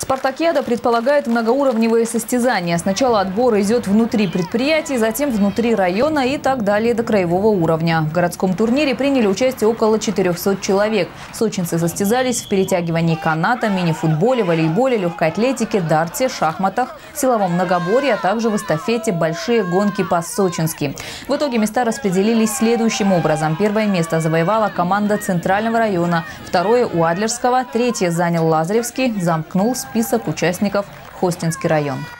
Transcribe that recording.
Спартакиада предполагает многоуровневые состязания. Сначала отбор идет внутри предприятий, затем внутри района и так далее до краевого уровня. В городском турнире приняли участие около 400 человек. Сочинцы состязались в перетягивании каната, мини-футболе, волейболе, легкой атлетике, дарте, шахматах, силовом многоборье, а также в эстафете «Большие гонки по-сочински». В итоге места распределились следующим образом. Первое место завоевала команда Центрального района, второе – у Адлерского, третье занял Лазаревский, замкнул список участников Хостинский район.